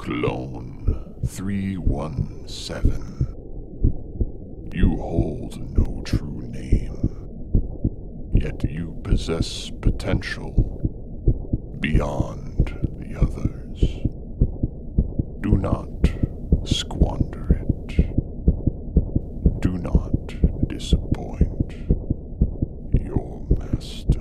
Clone 317. You hold no true name, yet you possess potential beyond the others. Do not squander it. Do not disappoint your master.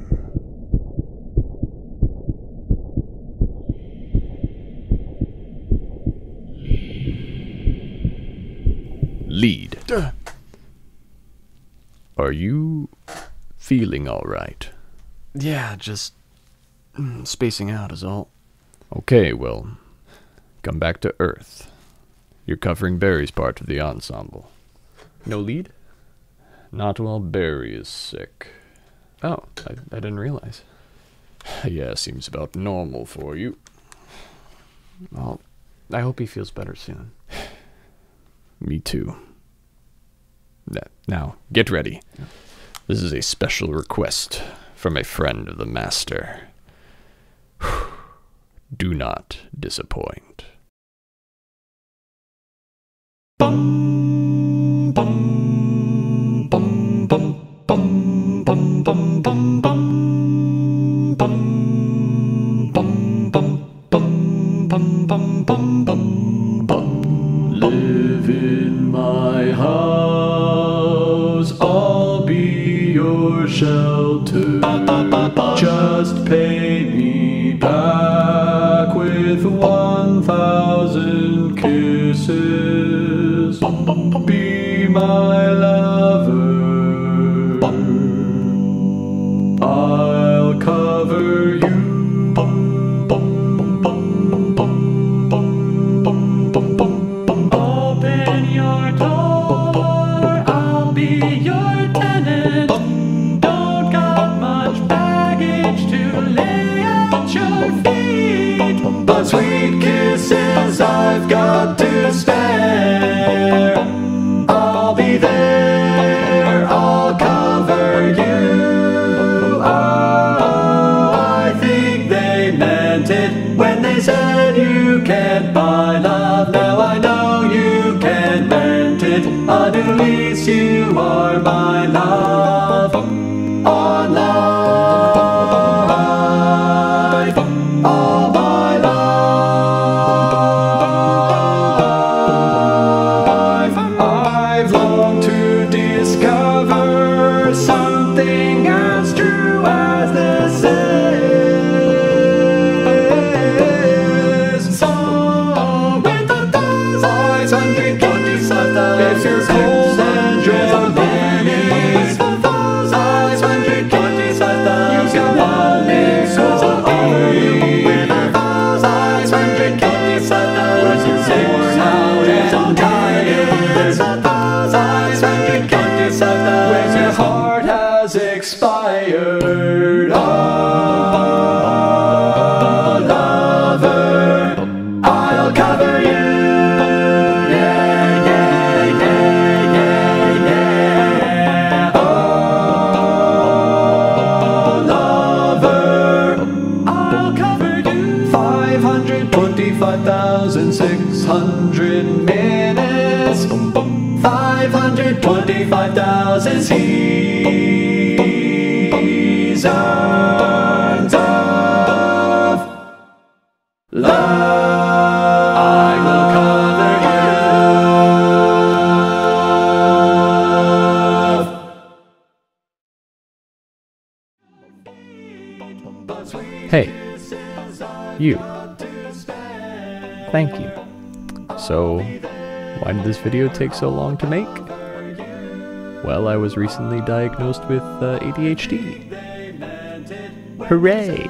Lead. Are you feeling all right? Yeah, just spacing out is all. Okay, well, come back to Earth. You're covering Barry's part of the ensemble. No lead? Not while Barry is sick. Oh, I didn't realize. Yeah, seems about normal for you. Well, I hope he feels better soon. Me too. Now, get ready. Yeah. This is a special request from a friend of the Master. Do not disappoint. Bum bum bum bum bum bum bum bum bum bum bum bum bum bum bum bum. Live in my house, I'll be your shelter. Just pay me back with 1,000 kisses. Be my lover. I'll cover you. Open your door, I'll be your tenant. Don't got much baggage to lay at your feet, but sweet kisses I've got to spare. I'll be there, I'll cover you. Oh, I think they meant it when they said you can't buy love. Now I know you can rent it. At least you are my love. On life, all my life. I've longed to discover something as true as this is. So with 527 if you're cold and driven minutes, 527 you can love me so over you. With 527 when you sing out and tired, 527 when your heart has expired. Oh, lover, I'll cover you. Yeah, yeah, yeah, yeah, yeah. Oh, lover, I'll cover you. 525,600 minutes. 525,000 seasons of love. I will cover you. Hey, you. Thank you. So, why did this video take so long to make? Well, I was recently diagnosed with ADHD. Hooray!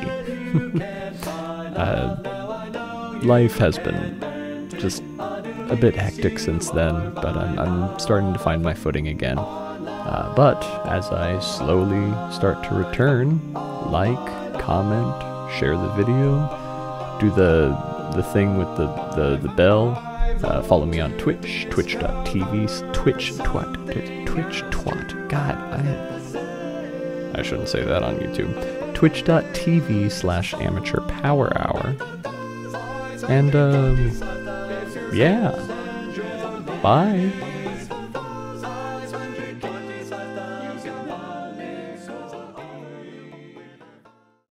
Life has been just a bit hectic since then, but I'm starting to find my footing again. But as I slowly start to return, like, comment, share the video, do the thing with the bell, follow me on Twitch, twitch.tv, twitch.twat, God, I shouldn't say that on YouTube, twitch.tv/amateurpowerhour. And, yeah. Bye.